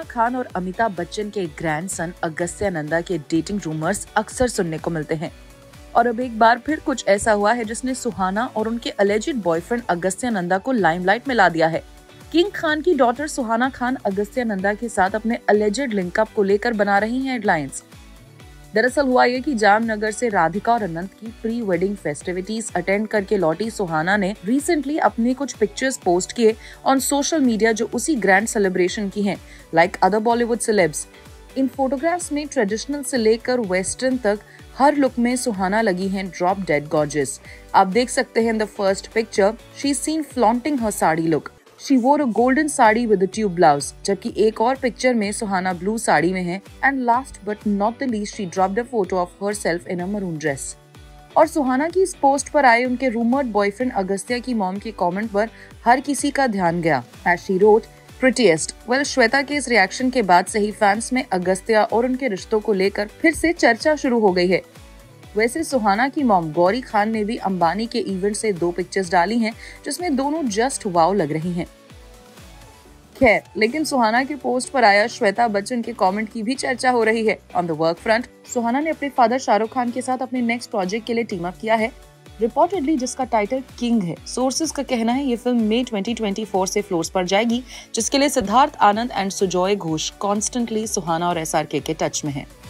खान और अमिताभ बच्चन के ग्रैंडसन अगस्त्य नंदा के डेटिंग रूमर्स अक्सर सुनने को मिलते हैं और अब एक बार फिर कुछ ऐसा हुआ है जिसने सुहाना और उनके अलेजिड बॉयफ्रेंड अगस्त्य नंदा को लाइमलाइट में ला दिया है। किंग खान की डॉटर सुहाना खान अगस्त्य नंदा के साथ अपने अलेजिड लिंकअप को लेकर बना रही हैं हेडलाइंस। दरअसल हुआ ये कि जामनगर से राधिका और अनंत की प्री वेडिंग फेस्टिविटीज अटेंड करके लौटी सुहाना ने रिसेंटली अपने कुछ पिक्चर्स पोस्ट किए ऑन सोशल मीडिया जो उसी ग्रैंड सेलिब्रेशन की हैं, लाइक अदर बॉलीवुड सेलेब्स। इन फोटोग्राफ्स में ट्रेडिशनल से लेकर वेस्टर्न तक हर लुक में सुहाना लगी हैं ड्रॉप डेड गॉर्जियस। आप देख सकते हैं in the first picture she is seen flaunting her sari look. She wore a golden sari with a tube blouse, जबकि एक और पिक्चर में सुहाना ब्लू साड़ी में है। And last but not the least, she dropped a photo of herself in a maroon dress. और सुहाना की इस post पर आए उनके रूमर्ड बॉयफ्रेंड अगस्त्य की मॉम के कमेंट पर हर किसी का ध्यान गया। As she wrote, prettiest. Well, Shweta के इस रिएक्शन के बाद से ही फैंस में अगस्त्य और उनके रिश्तों को लेकर फिर से चर्चा शुरू हो गई है। वैसे सुहाना की मॉम गौरी खान ने भी अंबानी के इवेंट से 2 पिक्चर्स डाली हैं जिसमें दोनों जस्ट वाव लग रही हैं। खैर, लेकिन सुहाना के पोस्ट पर आया श्वेता बच्चन के कमेंट की भी चर्चा हो रही है। On the work front, Suhana ने अपने फादर शाहरुख खान के साथ अपने नेक्स्ट प्रोजेक्ट के लिए टीम अप किया है, रिपोर्टेडली जिसका टाइटल किंग है। सोर्सेज का कहना है ये फिल्म मई 2024 से फ्लोर्स पर जाएगी, जिसके लिए सिद्धार्थ आनंद एंड सुजॉय घोष कॉन्स्टेंटली सुहाना और SRK के टच में है।